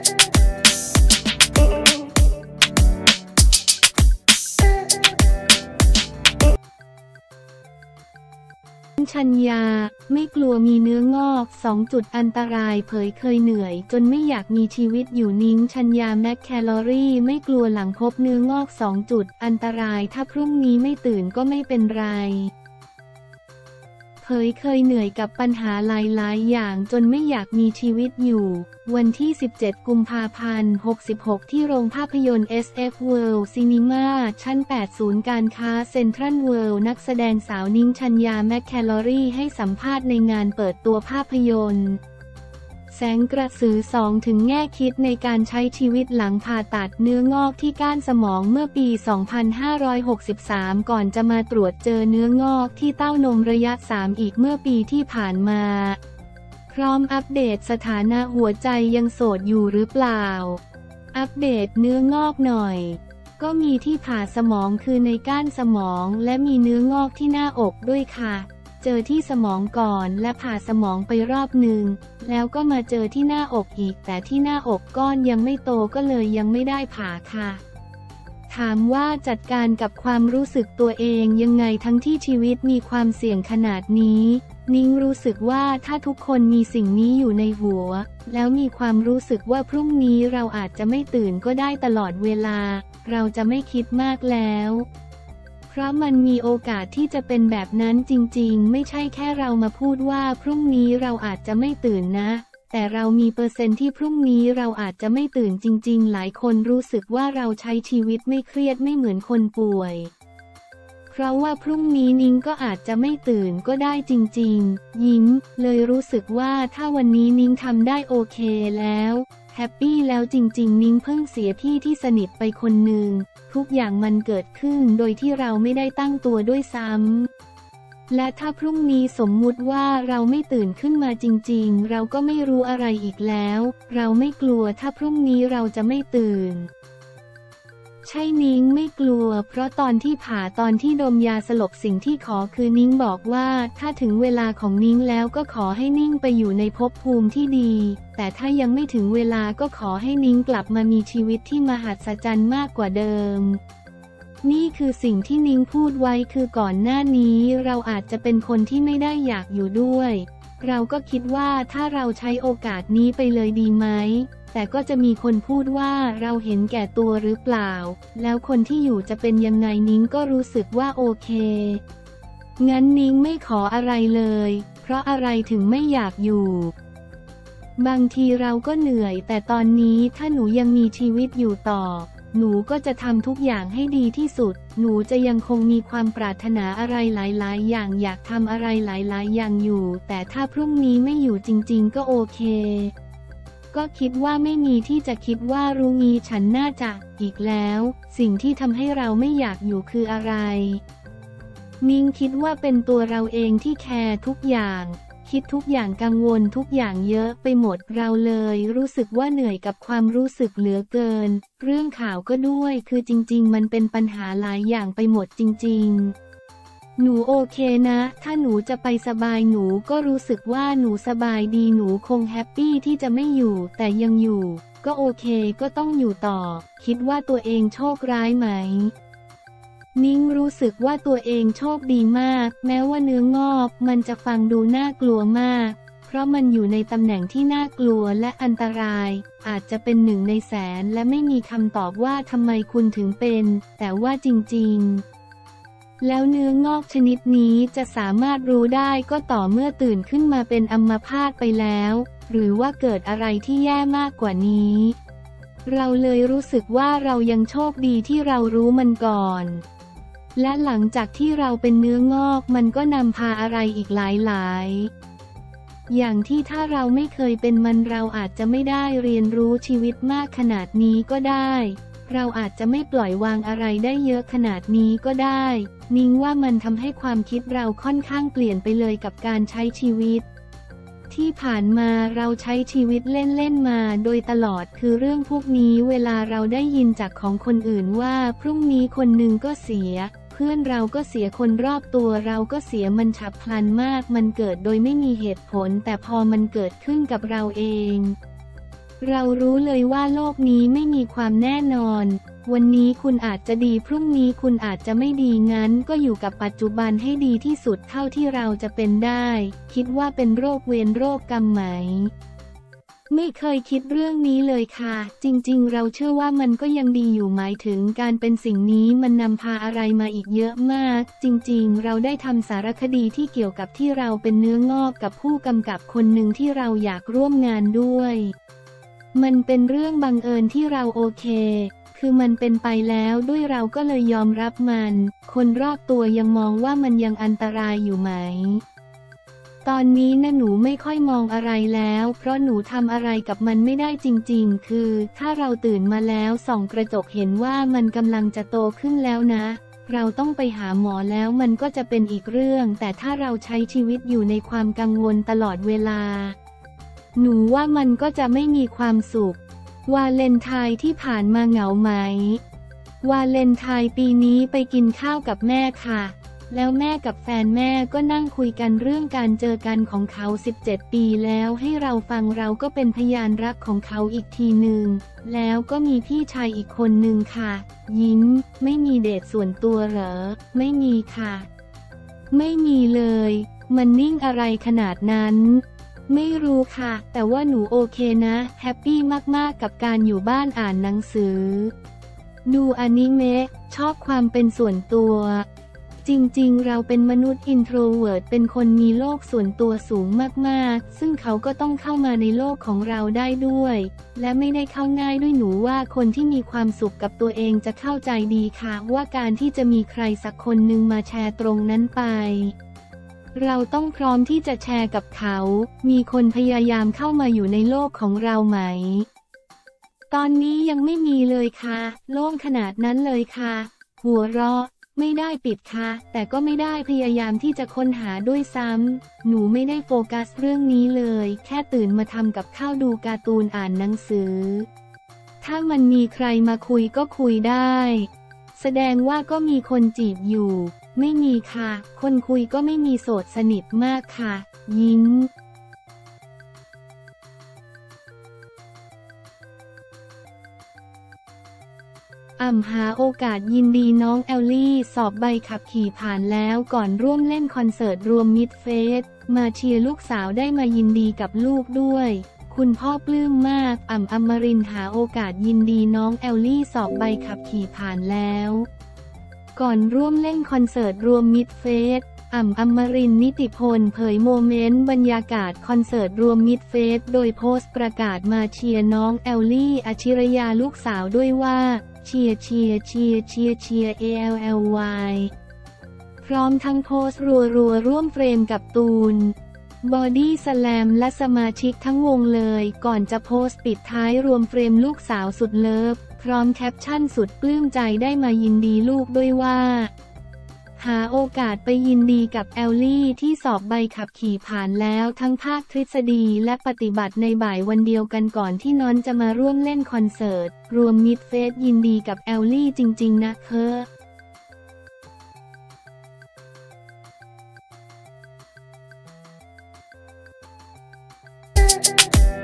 ชัญญาไม่กลัวมีเนื้องอก2 จุดอันตรายเผยเคยเหนื่อยจนไม่อยากมีชีวิตอยู่นิ้งชัญญาแมคแคลอรี่ไม่กลัวหลังพบเนื้องอก2 จุดอันตรายถ้าพรุ่งนี้ไม่ตื่นก็ไม่เป็นไรเผยเคยเหนื่อยกับปัญหาหลายๆอย่างจนไม่อยากมีชีวิตอยู่วันที่17 กุมภาพันธ์ 66ที่โรงภาพยนตร์ SF World Cinema ชั้น 8 ศูนย์การค้าเซ็นทรัลเวิลด์นักแสดงสาวนิ้งชัญญาแมคแคลอรี่ให้สัมภาษณ์ในงานเปิดตัวภาพยนตร์แสงกระสือ2ถึงแง่คิดในการใช้ชีวิตหลังผ่าตัดเนื้องอกที่ก้านสมองเมื่อปี 2563 ก่อนจะมาตรวจเจอเนื้องอกที่เต้านมระยะ 3 อีกเมื่อปีที่ผ่านมาพร้อมอัปเดตสถานะหัวใจยังโสดอยู่หรือเปล่าอัปเดตเนื้องอกหน่อยก็มีที่ผ่าสมองคือในก้านสมองและมีเนื้องอกที่หน้าอกด้วยค่ะเจอที่สมองก่อนและผ่าสมองไปรอบหนึ่งแล้วก็มาเจอที่หน้าอกอีกแต่ที่หน้าอกก้อนยังไม่โตก็เลยยังไม่ได้ผ่าค่ะถามว่าจัดการกับความรู้สึกตัวเองยังไงทั้งที่ชีวิตมีความเสี่ยงขนาดนี้นิ้งรู้สึกว่าถ้าทุกคนมีสิ่งนี้อยู่ในหัวแล้วมีความรู้สึกว่าพรุ่งนี้เราอาจจะไม่ตื่นก็ได้ตลอดเวลาเราจะไม่คิดมากแล้วเพราะมันมีโอกาสที่จะเป็นแบบนั้นจริงๆไม่ใช่แค่เรามาพูดว่าพรุ่งนี้เราอาจจะไม่ตื่นนะแต่เรามีเปอร์เซ็นต์ที่พรุ่งนี้เราอาจจะไม่ตื่นจริงๆหลายคนรู้สึกว่าเราใช้ชีวิตไม่เครียดไม่เหมือนคนป่วยเพราะว่าพรุ่งนี้นิ้งก็อาจจะไม่ตื่นก็ได้จริงๆยิ้มเลยรู้สึกว่าถ้าวันนี้นิ้งทำได้โอเคแล้วแฮปปี้แล้วจริงๆนิ้งเพิ่งเสียพี่ที่สนิทไปคนหนึ่งทุกอย่างมันเกิดขึ้นโดยที่เราไม่ได้ตั้งตัวด้วยซ้ำและถ้าพรุ่งนี้สมมุติว่าเราไม่ตื่นขึ้นมาจริงๆเราก็ไม่รู้อะไรอีกแล้วเราไม่กลัวถ้าพรุ่งนี้เราจะไม่ตื่นใช่นิ้งไม่กลัวเพราะตอนที่ผ่าตอนที่ดมยาสลบสิ่งที่ขอคือนิ้งบอกว่าถ้าถึงเวลาของนิ้งแล้วก็ขอให้นิ้งไปอยู่ในภพภูมิที่ดีแต่ถ้ายังไม่ถึงเวลาก็ขอให้นิ้งกลับมามีชีวิตที่มหัศจรรย์มากกว่าเดิมนี่คือสิ่งที่นิ้งพูดไว้คือก่อนหน้านี้เราอาจจะเป็นคนที่ไม่ได้อยากอยู่ด้วยเราก็คิดว่าถ้าเราใช้โอกาสนี้ไปเลยดีไหมแต่ก็จะมีคนพูดว่าเราเห็นแก่ตัวหรือเปล่าแล้วคนที่อยู่จะเป็นยังไงนิ้งก็รู้สึกว่าโอเคงั้นนิ้งไม่ขออะไรเลยเพราะอะไรถึงไม่อยากอยู่บางทีเราก็เหนื่อยแต่ตอนนี้ถ้าหนูยังมีชีวิตอยู่ต่อหนูก็จะทำทุกอย่างให้ดีที่สุดหนูจะยังคงมีความปรารถนาอะไรหลายๆอย่างอยากทำอะไรหลายๆอย่างอยู่แต่ถ้าพรุ่งนี้ไม่อยู่จริงๆก็โอเคก็คิดว่าไม่มีที่จะคิดว่ารู้งี้ฉันน่าจะอีกแล้วสิ่งที่ทำให้เราไม่อยากอยู่คืออะไรนิ้งคิดว่าเป็นตัวเราเองที่แคร์ทุกอย่างคิดทุกอย่างกังวลทุกอย่างเยอะไปหมดเราเลยรู้สึกว่าเหนื่อยกับความรู้สึกเหลือเกินเรื่องข่าวก็ด้วยคือจริงๆมันเป็นปัญหาหลายอย่างไปหมดจริงๆหนูโอเคนะถ้าหนูจะไปสบายหนูก็รู้สึกว่าหนูสบายดีหนูคงแฮปปี้ที่จะไม่อยู่แต่ยังอยู่ก็โอเคก็ต้องอยู่ต่อคิดว่าตัวเองโชคร้ายไหมนิ้งรู้สึกว่าตัวเองโชคดีมากแม้ว่าเนื้องอกมันจะฟังดูน่ากลัวมากเพราะมันอยู่ในตำแหน่งที่น่ากลัวและอันตรายอาจจะเป็น1 ในแสนและไม่มีคำตอบว่าทำไมคุณถึงเป็นแต่ว่าจริงๆแล้วเนื้องอกชนิดนี้จะสามารถรู้ได้ก็ต่อเมื่อตื่นขึ้นมาเป็นอัมพาตไปแล้วหรือว่าเกิดอะไรที่แย่มากกว่านี้เราเลยรู้สึกว่าเรายังโชคดีที่เรารู้มันก่อนและหลังจากที่เราเป็นเนื้องอกมันก็นำพาอะไรอีกหลายอย่างที่ถ้าเราไม่เคยเป็นมันเราอาจจะไม่ได้เรียนรู้ชีวิตมากขนาดนี้ก็ได้เราอาจจะไม่ปล่อยวางอะไรได้เยอะขนาดนี้ก็ได้นิ้งว่ามันทำให้ความคิดเราค่อนข้างเปลี่ยนไปเลยกับการใช้ชีวิตที่ผ่านมาเราใช้ชีวิตเล่นๆมาโดยตลอดคือเรื่องพวกนี้เวลาเราได้ยินจากของคนอื่นว่าพรุ่งนี้คนหนึ่งก็เสียเพื่อนเราก็เสียคนรอบตัวเราก็เสียมันฉับพลันมากมันเกิดโดยไม่มีเหตุผลแต่พอมันเกิดขึ้นกับเราเองเรารู้เลยว่าโลกนี้ไม่มีความแน่นอนวันนี้คุณอาจจะดีพรุ่งนี้คุณอาจจะไม่ดีงั้นก็อยู่กับปัจจุบันให้ดีที่สุดเท่าที่เราจะเป็นได้คิดว่าเป็นโรคเวรโรคกรรมไหมไม่เคยคิดเรื่องนี้เลยค่ะจริงๆเราเชื่อว่ามันก็ยังดีอยู่หมายถึงการเป็นสิ่งนี้มันนำพาอะไรมาอีกเยอะมากจริงๆเราได้ทำสารคดีที่เกี่ยวกับที่เราเป็นเนื้องอกกับผู้กำกับคนหนึ่งที่เราอยากร่วมงานด้วยมันเป็นเรื่องบังเอิญที่เราโอเคคือมันเป็นไปแล้วด้วยเราก็เลยยอมรับมันคนรอบตัวยังมองว่ามันยังอันตรายอยู่ไหมตอนนี้นะหนูไม่ค่อยมองอะไรแล้วเพราะหนูทำอะไรกับมันไม่ได้จริงๆคือถ้าเราตื่นมาแล้วส่องกระจกเห็นว่ามันกำลังจะโตขึ้นแล้วนะเราต้องไปหาหมอแล้วมันก็จะเป็นอีกเรื่องแต่ถ้าเราใช้ชีวิตอยู่ในความกังวลตลอดเวลาหนูว่ามันก็จะไม่มีความสุขวาเลนไทน์ที่ผ่านมาเหงาไหมวาเลนไทน์ปีนี้ไปกินข้าวกับแม่ค่ะแล้วแม่กับแฟนแม่ก็นั่งคุยกันเรื่องการเจอกันของเขา17 ปีแล้วให้เราฟังเราก็เป็นพยานรักของเขาอีกทีหนึ่งแล้วก็มีพี่ชายอีกคนหนึ่งค่ะยิ้มไม่มีเดทส่วนตัวเหรอไม่มีค่ะไม่มีเลยมันนิ่งอะไรขนาดนั้นไม่รู้ค่ะแต่ว่าหนูโอเคนะแฮปปี้มากๆกับการอยู่บ้านอ่านหนังสือดูอนิเมะชอบความเป็นส่วนตัวจริงๆเราเป็นมนุษย์อินโทรเวิร์ตเป็นคนมีโลกส่วนตัวสูงมากๆซึ่งเขาก็ต้องเข้ามาในโลกของเราได้ด้วยและไม่ได้เข้าง่ายด้วยหนูว่าคนที่มีความสุขกับตัวเองจะเข้าใจดีค่ะว่าการที่จะมีใครสักคนหนึ่งมาแชร์ตรงนั้นไปเราต้องพร้อมที่จะแชร์กับเขามีคนพยายามเข้ามาอยู่ในโลกของเราไหมตอนนี้ยังไม่มีเลยค่ะโล่งขนาดนั้นเลยค่ะหัวเราะไม่ได้ปิดค่ะแต่ก็ไม่ได้พยายามที่จะค้นหาด้วยซ้ำหนูไม่ได้โฟกัสเรื่องนี้เลยแค่ตื่นมาทำกับข้าวดูการ์ตูนอ่านหนังสือถ้ามันมีใครมาคุยก็คุยได้แสดงว่าก็มีคนจีบอยู่ไม่มีค่ะคนคุยก็ไม่มีโสดสนิทมากค่ะยิ้มหาโอกาสยินดีน้องแอลลี่สอบใบขับขี่ผ่านแล้วก่อนร่วมเล่นคอนเสิร์ตรวมมิตรเฟสมาเชียร์ลูกสาวได้มายินดีกับลูกด้วยคุณพ่อปลื้มมากอมรินทร์หาโอกาสยินดีน้องแอลลี่สอบใบขับขี่ผ่านแล้วก่อนร่วมเล่นคอนเสิร์ตรวมมิตรเฟสอมรินทร์นิติพลเผยโมเมนต์บรรยากาศคอนเสิร์ตรวมมิตรเฟสโดยโพสต์ประกาศมาเชียร์น้องแอลลี่อชิรยาลูกสาวด้วยว่าเชียร์ALLY พร้อมทั้งโพสต์รัวร่วมเฟรมกับตูนบอดี้สแลมและสมาชิกทั้งวงเลยก่อนจะโพสต์ปิดท้ายรวมเฟรมลูกสาวสุดเลิฟพร้อมแคปชั่นสุดปลื้มใจได้มายินดีลูกด้วยว่าหาโอกาสไปยินดีกับแอลลี่ที่สอบใบขับขี่ผ่านแล้วทั้งภาคทฤษฎีและปฏิบัติในบ่ายวันเดียวกันก่อนที่น้อนจะมาร่วมเล่นคอนเสิร์ตรวมมิตรเฟสยินดีกับแอลลี่จริงๆนะเคอ